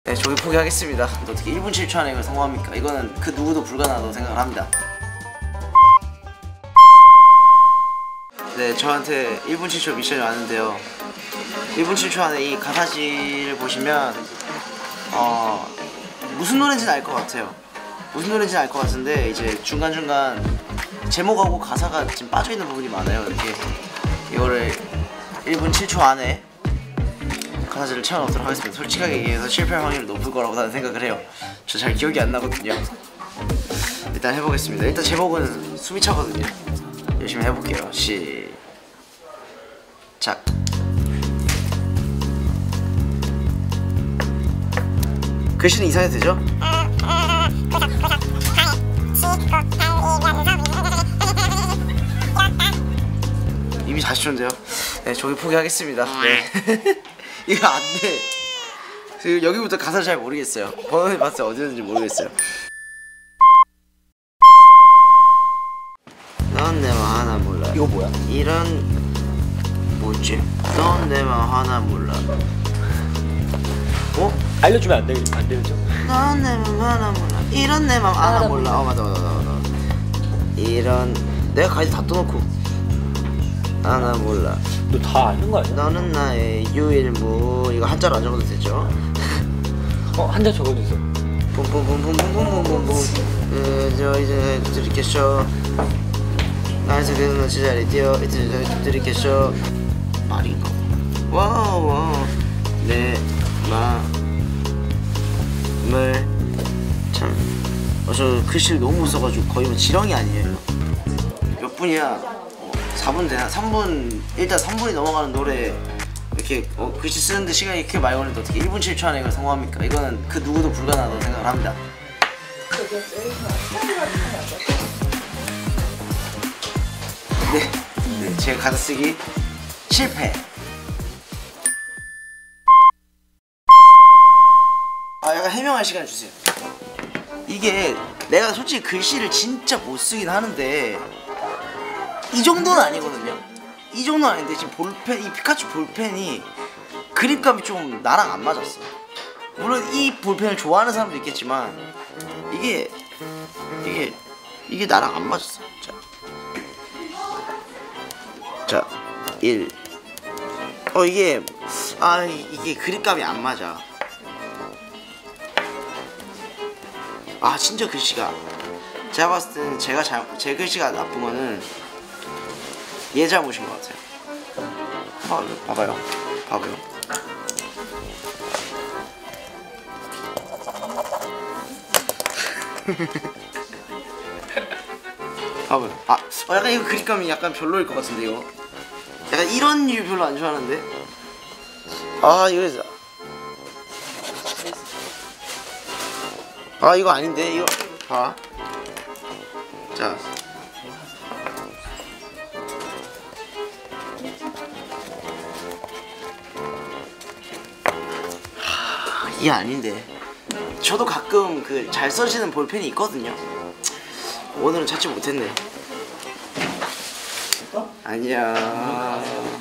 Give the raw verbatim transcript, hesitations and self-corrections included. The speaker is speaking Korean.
네, 조기 포기하겠습니다. 어떻게 일 분 칠 초 안에 이걸 성공합니까? 이거는 그 누구도 불가능하다고 생각을 합니다. 네, 저한테 일 분 칠 초 미션이 왔는데요. 일 분 칠 초 안에 이 가사지를 보시면 어 무슨 노래인지는 알 것 같아요. 무슨 노래인지는 알 것 같은데 이제 중간중간 제목하고 가사가 지금 빠져있는 부분이 많아요. 이렇게 이거를 일 분 칠 초 안에 가사지를 채워넣도록 하겠습니다. 솔직하게 얘기해서 실패할 확률이 높을 거라고 나는 생각을 해요. 저 잘 기억이 안 나거든요. 일단 해보겠습니다. 일단 제목은 숨이 차거든요. 열심히 해볼게요. 시작. 글씨는 이상해도 되죠? 이미 다시 쳤는데요. 네, 저기 포기하겠습니다. 네. 이거 안 돼. 여기부터 가사를 잘 모르겠어요. 번호를 봤을 때 어디 있는지 모르겠어요. 넌 내 맘 하나 몰라. 이거 뭐야? 이런 뭐지? 넌 내 맘 하나 몰라. 어? 알려주면 안 되, 안 되죠? 넌 내 맘 하나 몰라. 이런 내 맘 하나 몰라. 어 맞아 맞아 맞아 맞아. 이런 내가 가이드 다 떠놓고 하나 몰라. 너 다 아는 거 아니야? 너는 나의 유일무. 이거 한자로 안 적어도 되죠? 어? 한자 적어주세요. 뿜뿜뿜뿜뿜뿜뿜뿜. 그저 이제 드리겠쇼. 나에서 그래서 너 제자리에 뛰어 이제 드리겠쇼. 말인가? 와우 와우. 내 마음을 참. 어, 저 글씨를 너무 못 써가지고 거의 뭐 지렁이 아니에요. 몇 분이야? 사 분 되나? 삼 분. 일단 삼 분이 넘어가는 노래 이렇게 어, 글씨 쓰는데 시간이 이렇게 많이 걸리는데 어떻게 일 분 칠 초 안에 이걸 성공합니까? 이거는 그 누구도 불가능하다고 생각을 합니다. 네, 네 제가 가사 쓰기 실패. 아 약간 해명할 시간 주세요. 이게 내가 솔직히 글씨를 진짜 못 쓰긴 하는데 이 정도는 아니거든요. 이 정도는 아닌데 지금 볼펜, 이 피카츄 볼펜이 그립감이 좀 나랑 안 맞았어. 물론 이 볼펜을 좋아하는 사람도 있겠지만 이게 이게 이게 나랑 안 맞았어. 자, 자 일. 어 이게 아 이게 그립감이 안 맞아. 아 진짜 글씨가 제가 봤을 때는 제가 잘, 제 글씨가 나쁜 거는 얘 잘못인 것 같아요. 아, 봐봐요. 봐봐요. 봐봐요. 아, 어, 약간 이거 그립감이 약간 별로일 것 같은데 이거. 약간 이런 류 별로 안 좋아하는데. 아 이거 아 이거 아닌데 이거 봐. 자. 이게 아닌데. 저도 가끔 그 잘 써지는 볼펜이 있거든요. 오늘은 찾지 못했네. 아니야.